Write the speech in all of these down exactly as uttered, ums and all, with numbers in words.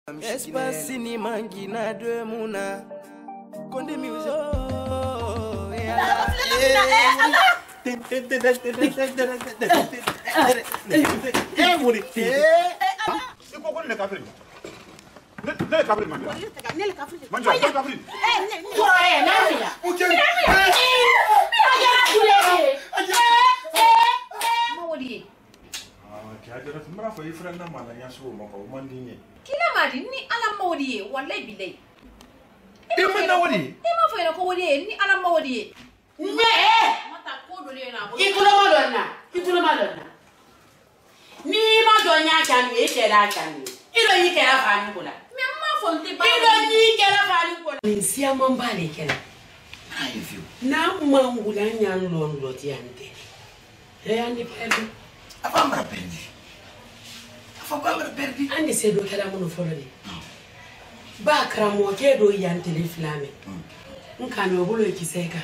Espace ni mangina de muna. Konde music. Oh, yeah. Eh, muri. Eh, iko ko le kafri. Le kafri man. Ne kafri. Man jo kafri. Eh, ne. Ko eh, na ya. O je. Mawodi. Ah, ki ajara tumra fa ifra na mala nya so mo ko man dinye. Kila madi ni ala mawodi wallahi bilay. E man na wodi. E ma fa ko wodi ni ala mawodi. Ne eh. Mata ko do le na. Itulo madonna. Itulo madonna. Ni ma do nya kan e ke da kan. Ilo yi ke la fa ni kula. Me ma fo nti ba. Ilo yi ke la fa ni kula. Ni sia man ba le ke la. Ai viu. Na mangula nya lon lo ti ante. E andi perdi. Afambra perdi. Afambra perdi. Andi se do kala mun folo ni. Ba kramo ke do yante le flame. Nka no bulo kiseka.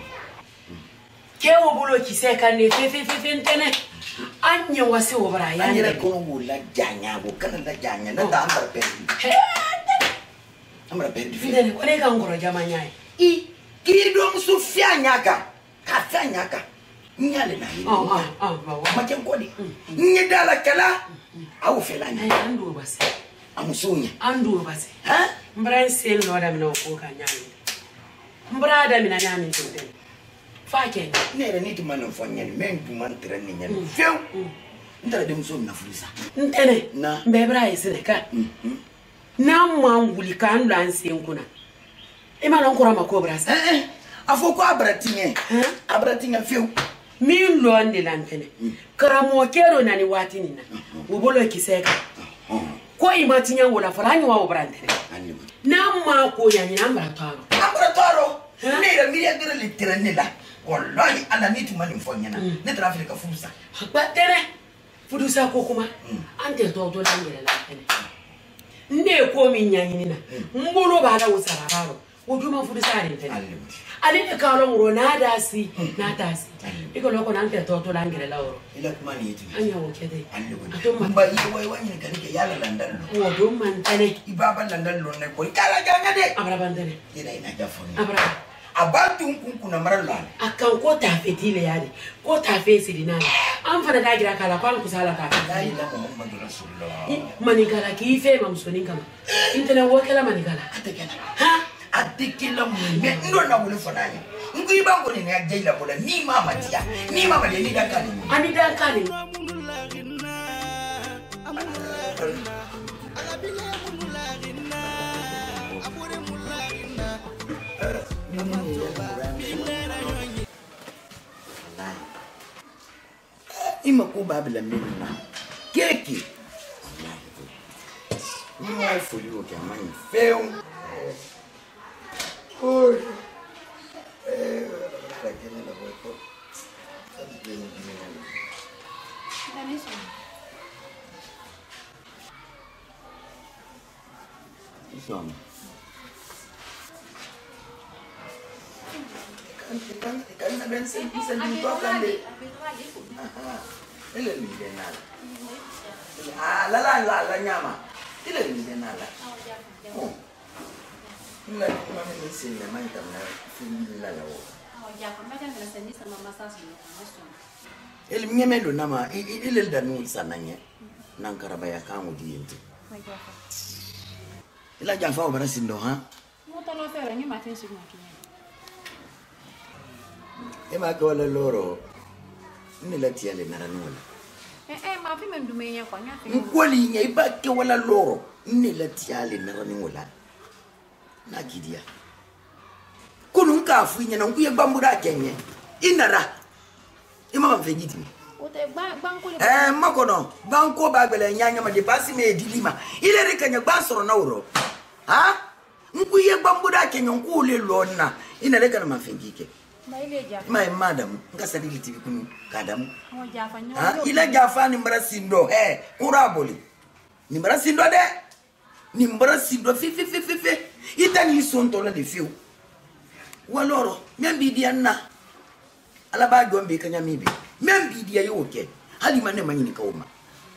Ke wo bulo kiseka ne fe fe fe ntene. Anya wase wo bara ya. Anyira ko wula janya go kana da janya na da ambra perdi. Ambra perdi. Ndene ko ne ka ngoro jamanya. I kido musu fia nyaka. Ka fia nyaka. Nyale na yi. Oh oh oh oh. Ma ken ko di. Nyi dala kala. Awu fela nya. Ai andu base. Amusunya. Andu base. Ha? Mbran sel no da mina ko ka nyami. Mbra da mina nyami tinde. Fa ke. Ne da ni tu manan fonyen men tu man tren ni nyen. Feu. Ndara dem so na fulisa. Ntene. Na. Mbebra isine ka. Na manguli kan lan sen kuna. E ma non kora makobra sa. Eh eh. Afoko abratinye. Abratinye feu. Mi lo ande lantene. Karamo kero nani watini na. Ubolo kiseka. Ko imatinya wala farani wa obrantene. Na ma ko ya ni nambra taro. Ambra toro. Ne ra mi ya dira literane la. Wallahi ala ni tu mani fonyana. Ne tra Afrika fusa. Ba tere. Fudusa ko kuma. Ante to to langere lantene. Nde ko mi nyanyini na. Mbolo ba la usarabaro. Ujuma fudusa lantene. Ali ne kaalo ngoro na dasi na dasi iko loko na ante toto langere lauro ila kuma ni yitu anya wokede atomba mba yi wai wani kanike yala landan lo wo do man tane ibaba landan lo ne ko kala ganga de abra bandene ila ina jafoni abra abantu kunku na marala akan ko ta fetile yadi ko ta fesi dinana an fara da gira kala kwan kusala ta la ilaha muhammadu rasulullah manikala ki fe mamsoni kama intena wokela manikala atekena ha atikila munge ndo na wule fonani ngui bango ni ya jaila bola ni mama tia ni mama le ni dakali ani dakali ima ko babila minna keki ni wa fuli o jamani feu Oi. Eh, la que me la voy por. Insomma. Kan kan kan ben sen bisa dibuka deh. Ele ni denal. Ah, la la la la nyama. Ele ni denal. Oh. La mama ni sin la mai tamna fin la la wo. Oh ya, kwa maja ngala sendi sama masas ni maso. El nyemelo nama ile da nu sananye. Nan karaba ya kamu diyente. Ila jafa obara sindo ha. Muta lo fere ni matin sig matin. E ma ko la loro. Ni la tiale na ranula. Eh eh ma fi mem dumenya kwa nyafi. Nkwali nya iba ke wala loro. Ni la tiale na ranula. Na gidia kunu nka afunya na nkuye gbambura kenye inara imama mfejiti Ote banko le eh makono banko bagbele nyanya ma de basi me dilima ile rekanya gbasoro na woro ha nkuye gbambura kenye nkule lona ina reka na mafengike na ile ja my madam ngasa dili tv kunu kadamu oh ja fa nyo ha ile jafa ni mrasindo eh kuraboli ni mrasindo de ni mrasindo fi fi fi fi fi itani sonto la de fiu waloro membi dia na ala ba gombe kanya mibi membi dia yoke hali mane manyini kauma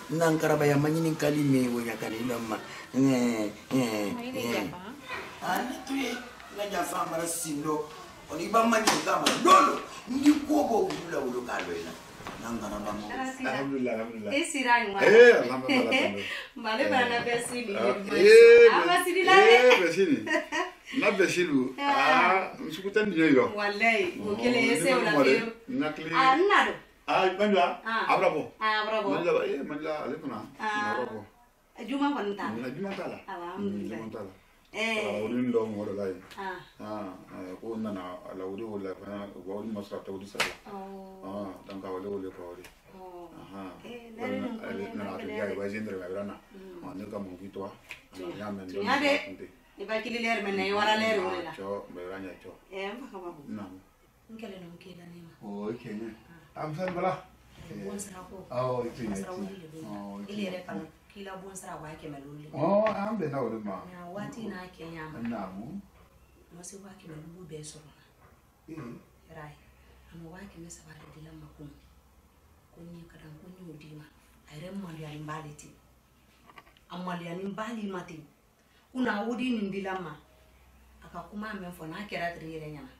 nankaraba ya manyini kalime wo yakani lama eh eh eh ana tuye ngaja fama sindo oni ba manyini kama dolo ndi kobo udula ulo kalwela nankaraba mo alhamdulillah alhamdulillah eh sirani wa eh alhamdulillah male bana besili eh abasili la eh besili na besilu ah msukuta ndio yo wallahi ukele yese wala fiyo nakli ah nado ah manjwa abrabo ah bravo manjwa eh manjwa alekuna abrabo juma konta na juma tala alhamdulillah juma tala eh urin do mo lai ah ah ko nana ala uri wala kana wali masra ta uri sala oh ah dan ka wala wala ko wali oh aha eh lere no na ta ya ba jindre ba rana ah ne ka mo vitwa ya men do ni ba kili leer men ne wala leer wala cho be ranya cho eh mfa kama bu na ngale no mkeda nema oh kenya am san bala bon sara ko oh kenya oh ile re kan kila bon sara wa ke meluli oh am be na wala ma na wati na kenya ma na mu mo se wa ke melulu be so eh rai amo wa ke me sabara dilam makum kunni kadan kunni udima ayre mo ali mbaliti amali ani mbali mati una wudi ni ndilama akakuma amefo na kera trire nyama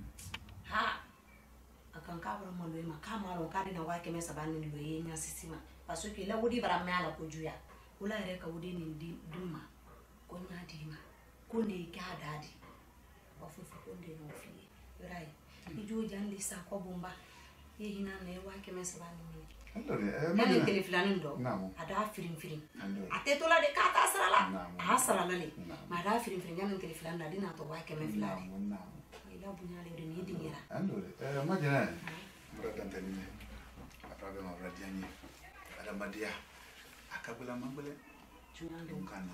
ha akankabra mo lo ma kama ro kadi na wake mesa bani lo yenya sisima paso ke la wudi bara mala ko juya ula ere ka wudi ni duma ko nya dima ko ne ka dadi ofu fu ko de no fi rai ijo jan lisa ko bomba ye hina ne wake mesa bani ni nani kele fulani ndo ada firim firim ate tola de kata asrala asrala le ma da firim firim nani kele fulani da dina to wa keme fulani ila bunya le ni dingira andore eh majana mura tantani ne apaga ma radiani ada madia akabula mabule tunando kana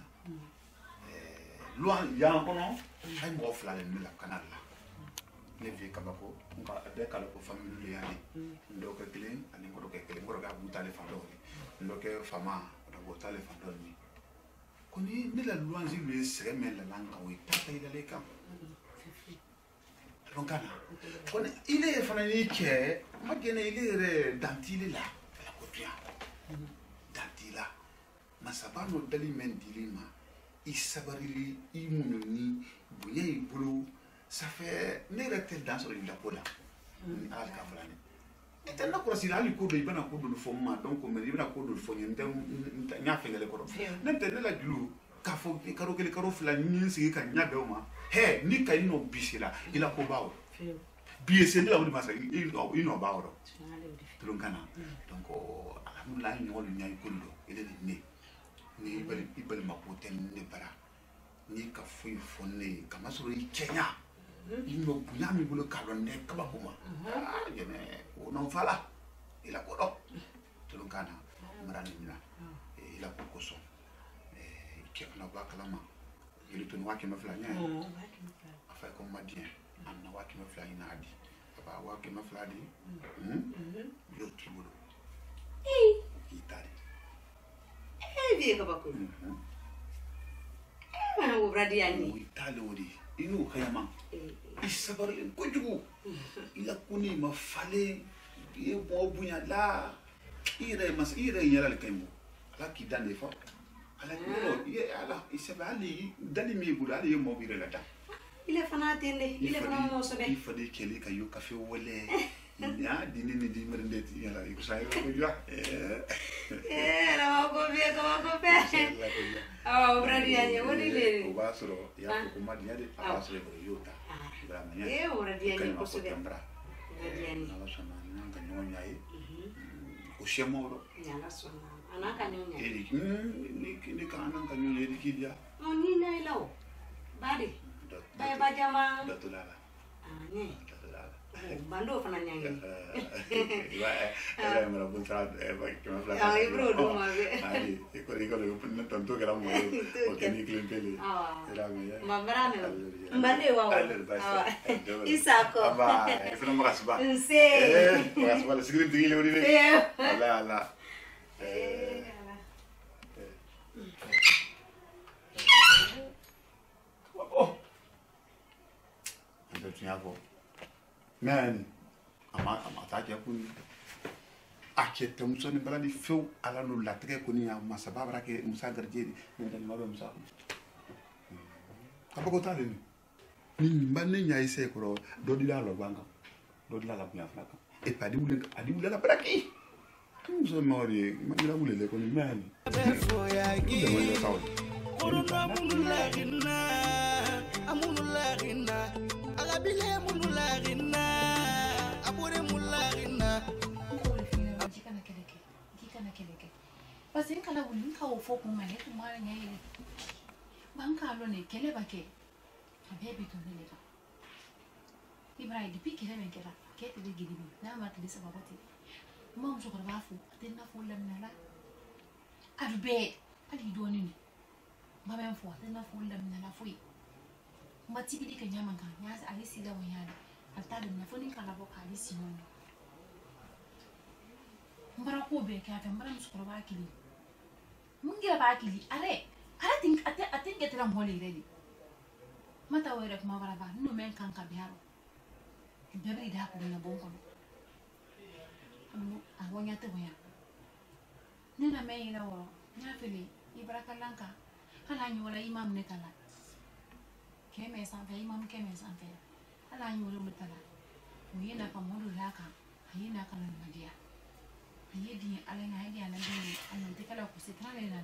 eh loan ya kono ay mo fulani mi la kanala ne vie kabako nka de kala ko famille yani ndo ka kelen ani ngoro ka kelen ngoro ga butale fando ni ndo ke fama da butale fando ni koni ne la luanzi le seme la langa wi tata ila le kam lonkana koni ile fana ni ke magene ile re dantile la la kopia dantila masabano dali men dilima isabarili imununi bunya ibulu ça fait ne rete dans sur la pola al kaflani eta na ko sila ali ko do ibana ko do fo ma donc me ibana ko do fo nyente nya fengele ko ne te ne la dulu ka fo karo kele karo flani ni sigi ka nya be ma he ni ka ino bisila ila ko bawo bi ese ndila wudi masa ino ino bawo tulun kana donc alhamdulillah ni wolu nya ikundo ile ni ni ibali ibali makoten ne bara ni ka fui fonne kama soro i Kenya ino bunyami bulo kalonne kabakuma ah yene ono fala ila ko do tulungana marani mina ila ko koso eh kekna ba kalama ile tun wake mafla nya afa ko madien anna wake mafla ina adi ba wake mafla di hmm yo kibulo eh itali eh vie kabakuma mana wo bradiani itali wodi inu kayama isabar ko jugu ila kuni mafale ye bo bunya la ire mas ire yala le kaymo ala ki dande fa ala ko ye ala isabali dali mi bula ale mo bire la ta ile fana tende ile fana mo so be ifade kele kayo kafe wole ya dini ni di merde ti yala ko sai ko jwa eh la ko be ko ko be ah bradiani woni le ko basro ya ko ma di ade basro ko yota eh bradiani ko so be bradiani ala sama nanga nyonya yi ko shemoro nyala sona anaka nyonya edi ni ni ka anaka nyonya edi kidia no ni na ilaw badi bay ba jama datulala ah ni datulala bando fana nyangi wa era mera bunta e ba ke ma fla ah ibro do ma be ali e ko rico le punta tanto che era mo o che ni clientele era me ma brame mbande wa ah isako aba e sono magasiba nse eh magasiba le sigri tingile uri ala ala eh oh ando tinha go nani ama ama tá aqui a puni akete musoni balani few ala no latre ko ni masa babara ke musa garjeri ne dal mabe musa abako tale ni ni manne nyaay se ko do di la lo banga do di la la bia flaka e pa di wule adi wule la braki muso mori ma di la wule le ko ni mani Parce que quand vous voulez qu'on faut qu'on mette tout mal en aille, banca l'on quelle est baquée, un bébé tourné les gars. Ibrahim depuis qu'il est là, qui est de guider, n'a pas de savoir. Maman je crois fou, t'es n'a fou la nala. Albert, allez donner. Ma même fois, t'es n'a fou la nala fouille. Ma tibi dit que n'y a manqué, n'y a allé si la voyade. Elle t'a donné la folie qu'à la boca allez si non. Mbara ko be ka ta mbara musu ko ba kili mun gira ba kili are are tin ate ate getira mole redi mata were ko mabara ba no men kan ka biaro bebe da ko na bon ko amu awonya te boya ni na me ina wo nya fili ibraka lanka hala nyi wala imam ne kala ke me san fe imam ke me san fe hala nyi wala mutala mu yina ka modu laka ayina kala madia yedi ala na hadi ala ndi anante kala ko setrale na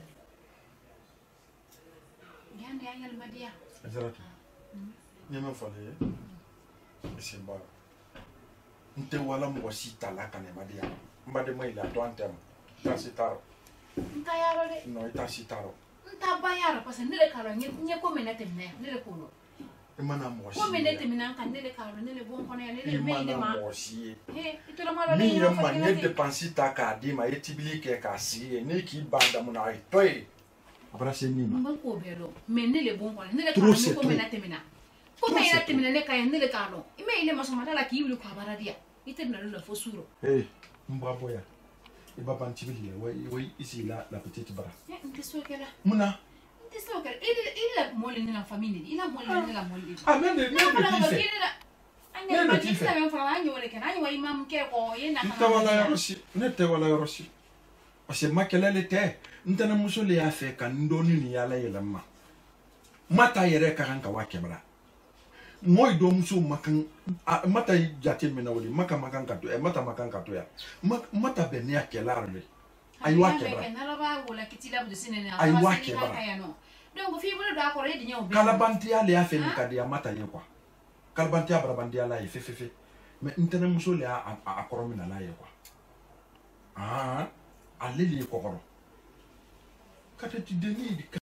yandi ayal madia azaratu nyama fale esimba nte wala mo sita la kana madia mbade mai la to antem ta sitaro nta yaro de no ita sitaro nta ba yaro parce que nele kala nye nye ko menete mne nele ko no emana mo ko menete mina kan nele kala nele bon kono ya nele me de ma mo si he ito ma lo mi le yamba ne depensi ta ka di ma etibili ke ka si ne ki banda mo na toy abrase ni ma mba ko belo me nele bon kono nele kala ko menete mina ko menete mina ne kaya nele kala ime ile ma so mata la ki wulu ko baradia ite na lo fo suro eh mba boya iba bantibili wai wai isi la la petite bara eh nkeso kala muna nkeso kala ile ile mole ni la famille ile mole ni la mole ah mais ne ne kife anya ba kife na fa anya wala kana anya wa imam ke ko yena kana wala yorosi ne te wala yorosi parce que makelele te ntana musole ya fe kan ndoni ni yala yelamma mata yere karanka wa kebra moy do muso makan mata jate mena wodi maka makan kato e mata makan kato ya mata bene ya kelarle ay wa kebra na la ba wala kitila bu sinene ay wa kebra donc fi bulu da ko redi nyaw be kalabanti ya le ya fe nkadi ya mata ye kwa kalabanti ya brabandi ya la ye fe fe fe mais ntana muso le a akoromina la ye kwa ah aleli kokoro kata ti deni